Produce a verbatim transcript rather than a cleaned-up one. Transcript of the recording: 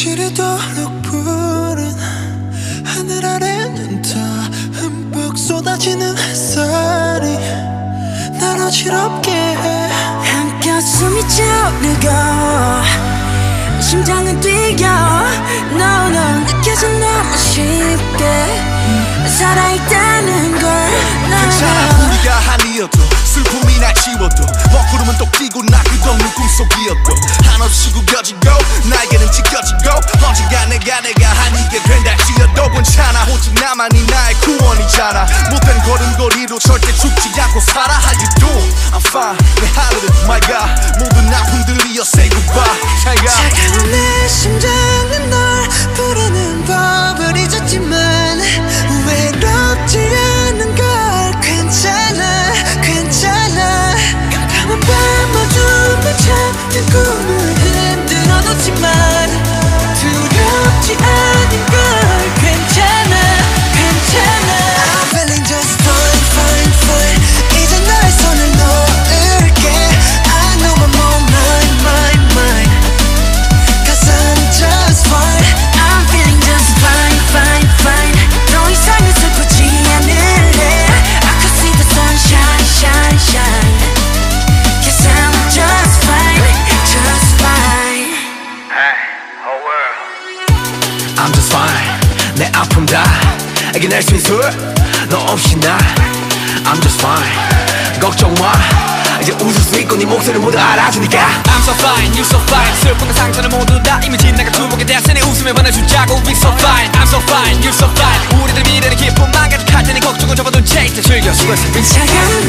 지르도록 푸른 하늘 아래는 더 흠뻑 쏟아지는 햇살이 날 어지럽게 해. 한껏 숨이 차오르고 심장은 뛰어. No no 느껴져 너무 쉽게 살아있다는 걸. 괜찮아 우리가 한이어도 슬픔이 날 지워도 먹구름은 또 끼고 나 끝없는 꿈속이어도 한없이 구겨지고 나에게는 지켜지고 언젠가 내가 내가 한이게 된다 지어도 괜찮아 오직 나만이 나의 구원이잖아. 못된 걸음걸이로 절대 죽지 않고 살아. How you doing? I'm fine. 내 하루는 my god 모든 아픔들이여 say goodbye. 차가운 내 심장은 널 부르는 법을 잊었지만 외롭지 않는 걸. 괜찮아 괜찮아 깜깜한 밤 어둠을 찾는 꿈을 흔들어 놓지만 두렵지 않은 걸. 괜찮아 괜찮아 I'm feeling just fine fine fine 이제 너의 손을 놓을게. I know I'm on mine mine mine Cause I'm just fine. I'm feeling just fine fine fine 더 이상은 슬프지 않을래. I could see the sunshine shine shine Cause I'm just fine just fine. Hey, whole world. I'm just fine 내 아픔 다 이겨낼 수 있어 너 없이 나 I'm just fine 걱정 마 이제 웃을 수 있고 네 목소리를 모두 알아주니까. I'm so fine, you so fine 슬픔과 상처는 모두 다 이미 지나가 두목에 대한 내 웃음에 반해주자고. We so fine, I'm so fine, you so fine 우리들 미래는 기쁨만 가득할 테니 걱정은 접어둔 채 이제 즐겨 수고했어. 차가운